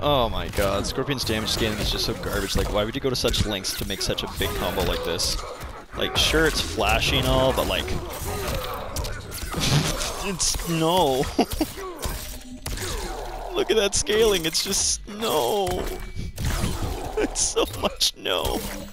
Oh my god, Scorpion's damage scaling is just so garbage. Like, why would you go to such lengths to make such a big combo like this? Like, sure, it's flashy and all, but like... it's... no. Look at that scaling, it's just... no. It's so much no.